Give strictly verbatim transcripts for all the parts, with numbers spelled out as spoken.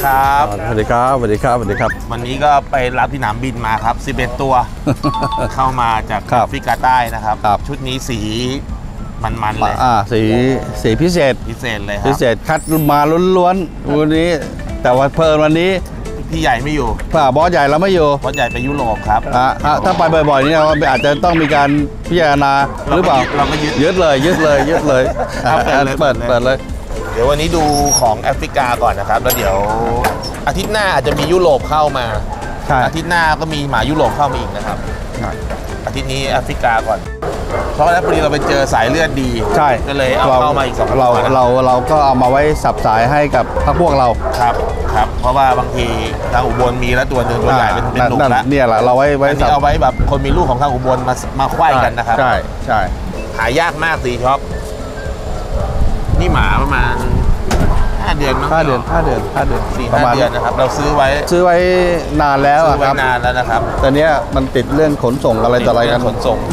ครับสวัสดีครับสวัสดีครับสวัสดีครับวันนี้ก็ไปรับที่สนามบินมาครับสิบเอ็ดตัวเข้ามาจากแอฟริกาใต้นะครับชุดนี้สีมันๆเลยอ่าสีสีพิเศษพิเศษเลยครับพิเศษคัดมาล้วนๆวันนี้แต่ว่าเพลินวันนี้พี่ใหญ่ไม่อยู่ป่าบอสใหญ่เราไม่อยู่บอสใหญ่ไปยุโรปครับอ่าถ้าไปบ่อยๆนี่เราอาจจะต้องมีการพิจารณาหรือเปล่าเราก็ยึดเลยยึดเลยยึดเลยเปิดเปิดเลยเดี๋ยววันนี้ดูของแอฟริกาก่อนนะครับแล้วเดี๋ยวอาทิตย์หน้าอาจจะมียุโรปเข้ามาอาทิตย์หน้าก็มีหมายุโรปเข้ามาอีกนะครับอาทิตย์นี้แอฟริกาก่อนเพราะแล้วพอดีเราไปเจอสายเลือดดีใช่ก็เลยเอาเข้ามาอีกสองเราเราเราก็เอามาไว้สับสายให้กับพรรคพวกเราครับครับเพราะว่าบางทีทางอุบลมีแล้วตัวหนึ่งตัวใหญ่เป็นเป็นหนุ่มแล้วเนี่ยแหละเราไว้ไว้เอาไว้แบบคนมีลูกของทางอุบลมามาไขว้กันนะครับใช่ใช่หายากมากสีท็อปนี่หมาประมาณห้าเดือนมั้งห้าเดือนห้าเดือนห้าเดือนสี่ห้าเดือนนะครับเราซื้อไว้ซื้อไว้นานแล้วซื้อไว้นานแล้วนะครับแต่เนี้ยมันติดเรื่องขนส่งอะไรต่ออะไรกันขนส่ง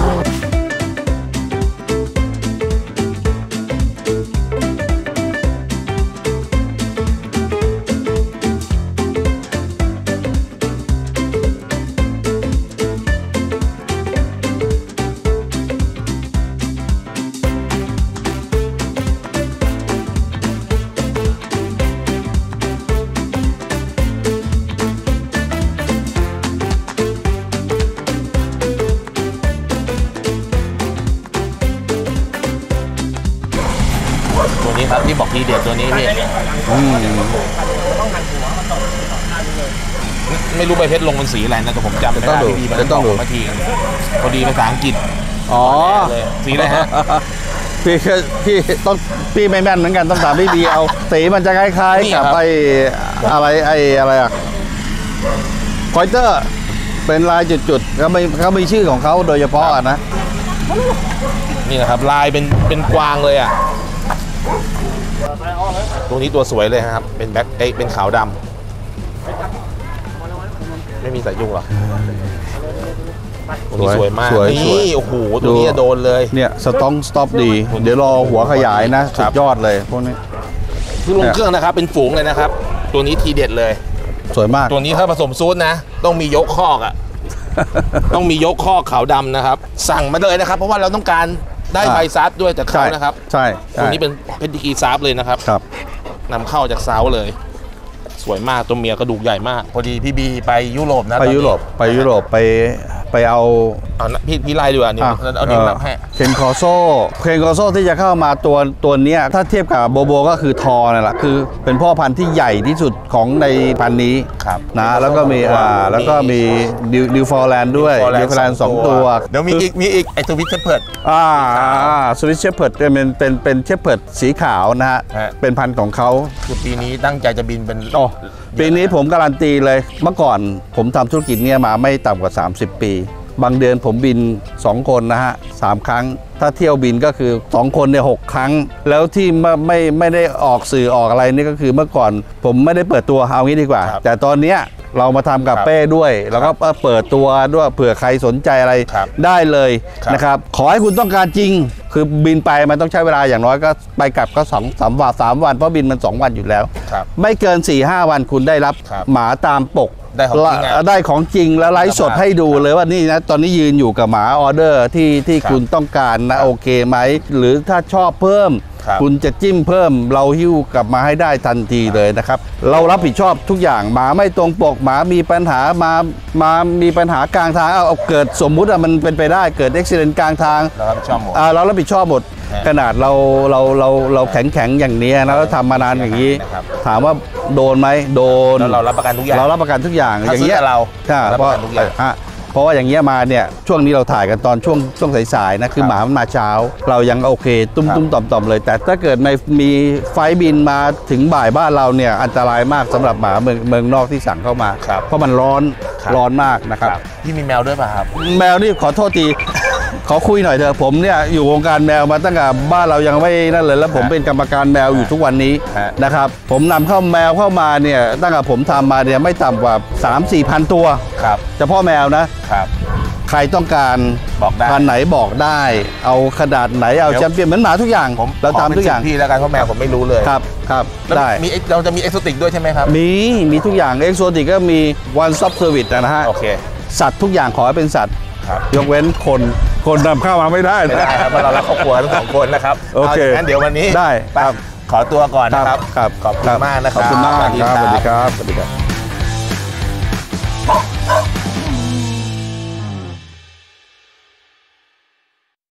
ตัวนี้ครับที่บอกทีเด็ดตัวนี้พี่ไม่รู้ใบเพชรลงเป็นสีอะไรนะแต่ผมจำไม่ได้พี่มันต้องดูมาทีพอดีภาษาอังกฤษอ๋อสีอะไรฮะพี่พี่ต้องพี่ไม่แม่นเหมือนกันต้องถามพี่บีเอาสีมันจะคล้ายๆกับไอ้อะไรไอ้อะไรอะคอยเตอร์เป็นลายจุดๆเขาไม่เขามีชื่อของเขาโดยเฉพาะนะนี่นะครับลายเป็นเป็นกวางเลยอ่ะตัวนี้ตัวสวยเลยครับเป็นแบ็คเอ้เป็นขาวดำไม่มีสายยุ่งหรอตัวนี้สวยมากนี่โอ้โหตัวนี้โดนเลยเนี่ยสต็อกสต็อปดีเดี๋ยวรอหัวขยายนะสุดยอดเลยพวกนี้คือลงเครื่องนะครับเป็นฝูงเลยนะครับตัวนี้ทีเด็ดเลยสวยมากตัวนี้ถ้าผสมซูดนะต้องมียกคอกอ่ะต้องมียกคอกขาวดำนะครับสั่งมาเลยนะครับเพราะว่าเราต้องการได้ใบซับด้วยจากเขานะครับใช่ตัวนี้เป็นเพนดิกีซับเลยนะครับครับนำเข้าจากเซาเลยสวยมากตัวเมียกระดูกใหญ่มากพอดีพี่บีไปยุโรปนะไปยุโรปไปยุโรปไปไปเอาเอาพี่พี่ไล่ดีกว่านี่เอาดิ้งนับให้เคนคอโซเคนคอโซที่จะเข้ามาตัวตัวนี้ถ้าเทียบกับโบโบก็คือทอนั่นแหละคือเป็นพ่อพันธุ์ที่ใหญ่ที่สุดของในพันธุ์นี้นะแล้วก็มีอ่าแล้วก็มีดิวฟอร์แลนด์ด้วยดิวฟอร์แลนด์สองตัวเดี๋ยวมีอีกมีอีกไอสวิตเชฟเพิร์ดอ่าสวิตเชฟเพิร์ดเป็นเป็นเป็นเชฟเพิร์ดสีขาวนะฮะเป็นพันธุ์ของเขาคือปีนี้ตั้งใจจะบินเป็นอ๋อปีนี้ผมการันตีเลยเมื่อก่อนผมทำธุรกิจเนี่ยมาไม่ต่ำกว่าสามสิบปีบางเดือนผมบินสองคนนะฮะสามครั้งถ้าเที่ยวบินก็คือสองคนเนี่ยหกครั้งแล้วที่ไม่ไม่ไม่ได้ออกสื่อออกอะไรนี่ก็คือเมื่อก่อนผมไม่ได้เปิดตัวเอางี้ดีกว่าแต่ตอนเนี้ยเรามาทำกับเป้ด้วยแล้วก็เปิดตัวด้วยเผื่อใครสนใจอะไรได้เลยนะครับขอให้คุณต้องการจริงคือบินไปมันต้องใช้เวลาอย่างน้อยก็ไปกลับก็สองสามวันสามวันเพราะบินมันสองวันอยู่แล้วไม่เกิน สี่ห้า วันคุณได้รับหมาตามปกได้ของจริงได้ของจริงแล้วไลฟ์สดให้ดูเลยว่านี่นะตอนนี้ยืนอยู่กับหมาออเดอร์ที่ที่คุณต้องการนะโอเคไหมหรือถ้าชอบเพิ่มคุณจะจิ้มเพิ่มเราหิ้วกลับมาให้ได้ทันทีเลยนะครับเรารับผิดชอบทุกอย่างหมาไม่ตรงปกหมามีปัญหามามามีปัญหากลางทางเอาเกิดสมมุติอะมันเป็นไปได้เกิดอุบัติเหตุกลางทางเรารับผิดชอบหมดเรารับผิดชอบหมดขนาดเราเราเราเราแข็งแข็งอย่างนี้นะแล้วทำมานานอย่างนี้ถามว่าโดนไหมโดนเรารับประกันทุกอย่างเรารับประกันทุกอย่างอย่างเงี้ยเราเพราะเพราะว่าอย่างเงี้ยมาเนี่ยช่วงนี้เราถ่ายกันตอนช่วงช่วงสายๆนะคือหมามันมาเช้าเรายังโอเคตุ้มตุ้มต่อมต่อมเลยแต่ถ้าเกิดในมีไฟบินมาถึงบ่ายบ้านเราเนี่ยอันตรายมากสำหรับหมาเมืองเมืองนอกที่สั่งเข้ามาเพราะมันร้อนร้อนมากนะครับพี่มีแมวด้วยป่ะครับแมวนี่ขอโทษทีขอคุยหน่อยเถอะผมเนี่ยอยู่วงการแมวมาตั้งแต่บ้านเรายังไม่นั่นเลยแล้วผมเป็นกรรมการแมวอยู่ทุกวันนี้นะครับผมนำเข้าแมวเข้ามาเนี่ยตั้งแต่ผมทำมาเนี่ยไม่ต่ำกว่า สามสี่ พันตัวเฉพาะแมวนะครับใครต้องการบอกได้พันธุ์ไหนบอกได้ เอาขนาดไหนเอาแชมเปี้ยนเหมือนหมาทุกอย่างผมเราทำทุกอย่างพี่แล้วกันเพราะแมวผมไม่รู้เลยครับครับแล้วได้มีเราจะมีเอ็กโซติกด้วยใช่ไหมครับมีมีทุกอย่างเอ็กโซติกก็มี one stop service นะฮะโอเคสัตว์ทุกอย่างขอให้เป็นสัตว์ครับยกเว้นคนคนนำเข้ามาไม่ได้ไม่นะได้ครับเพราะเรารักครอบครัวทั้งสองคนนะครับโอเคาย่างนั้นเดี๋ยววันนี้ได้ไปครับขอตัวก่อนนะครับครับขอบคุณมากนะครับขอบคุณมากครับสวัสดีครับสวัสดีครับ